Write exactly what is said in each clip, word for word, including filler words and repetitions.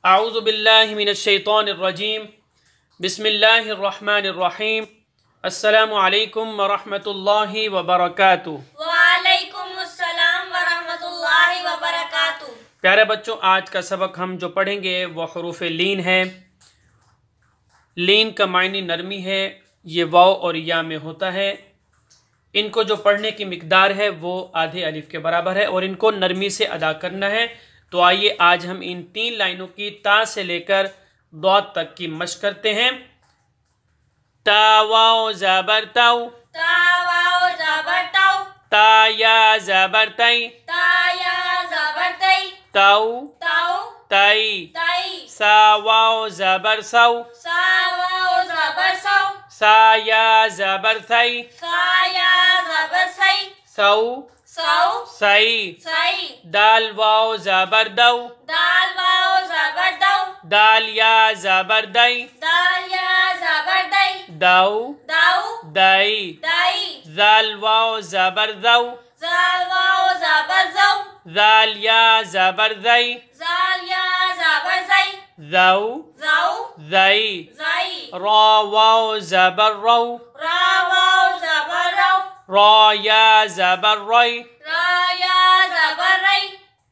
اعوذ باللہ من الشیطان الرجیم بسم اللہ الرحمن الرحیم السلام علیکم ورحمۃ اللہ وبرکاتہ۔ وعلیکم السلام ورحمۃ اللہ وبرکاتہ۔ پیارے بچوں، آج کا سبق ہم جو پڑھیں گے وہ حروف لین ہے۔ لین کا معنی نرمی ہے، یہ واو اور یا میں ہوتا ہے۔ ان کو جو پڑھنے کی مقدار ہے وہ آدھے الف کے برابر ہے اور ان کو نرمی سے ادا کرنا ہے۔ تو آئیے آج ہم ان تین لائنوں کی تا سے لے کر ضاد تک کی مشق کرتے ہیں۔ تا واو زبر تاو، تا واو زبر تاو، تا یا زبر تائی، تا یا زبر تئی، تاو تاو تائی، تئی، سا واو زبر سو، سا واو زبر سو، سا یا زبر ثئی، سا یا زبر سی، سو سو سئی، سی، دال واو زبر دو، دال واو زبر دو، دال یا زبر دئی، دال یا زبر دئی، دو دو دئی، دئی، ذال واو زبر ذو، زال واو زبر زو، ذال یا زبر ذئی، زال یا زبر زئی، ذو زو ذئی، زئی، را واو زبر رو، را واو زبر رو، را یا زبر ری، را یا زبر ری،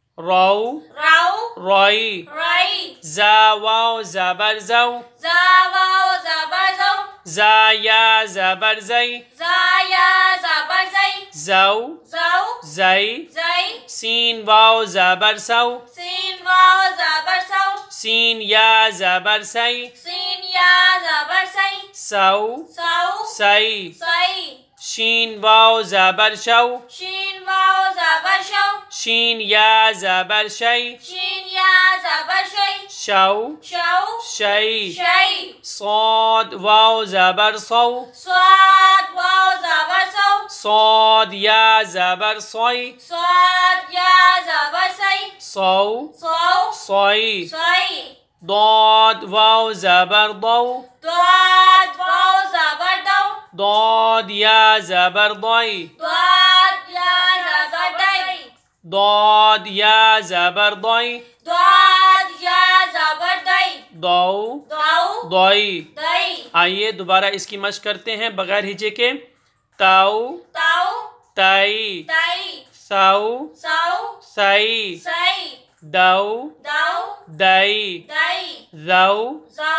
رو رو ری، ری، زا واو زبر زو، زا واو زبر زو، زا یا زبر زئی، زا یا زبر زئی، زو زو زئی، زئی، سین واو زبر سو، سین واو زبر سو، سین یا زبر سی، سین یا زبر سی، سو سو سی، سی، شین واو زبر شو، شین واو زبر شو، شین یا زبر شی، شین یا زبر شی، شو شو شی، شی، صاد واو زبر صو، صاد واو زبر سو، صاد یا زبر صی، صاد یا زبر سی، صو صو صی، سی، ضاد واو زبر ضو، ضاد واو زبر دو، ضاد یا زبر ضی، ضاد یا زبر دئی، ضاد یا زبر ضی، ضاد یا زبر دئی، ضو دو ضی۔ دئی، آئیے دوبارہ اس کی مشق کرتے ہیں بغیر ہجے کے۔ تاؤ تاؤ تائی، تئی، سو سو سئی، سی، دو دو دئی، دئی، زو زو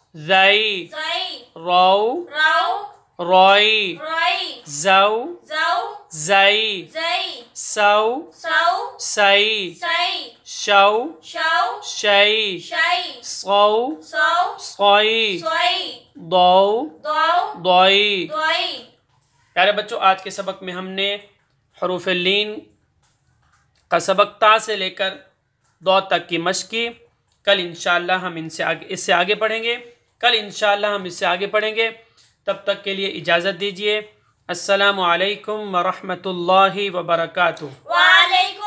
زئی، زئی، رو رو روئی، روئی، زو زو زئی، زئی، سو سو سئی، سی، شو شو شئی، شی، صو سو صئی، سوئی، دو دو دوئی۔ دوئی۔ پیارے بچوں، آج کے سبق میں ہم نے حروف لین کا سبق تا سے لے کر ضاد تک کی مشق کی۔ کل انشاءاللہ ہم ان سے آگے اس سے آگے پڑھیں گے کل انشاءاللہ ہم اس سے آگے پڑھیں گے تب تک کے لیے اجازت دیجیے۔ السلام علیکم ورحمۃ اللہ وبرکاتہ۔ وعلیکم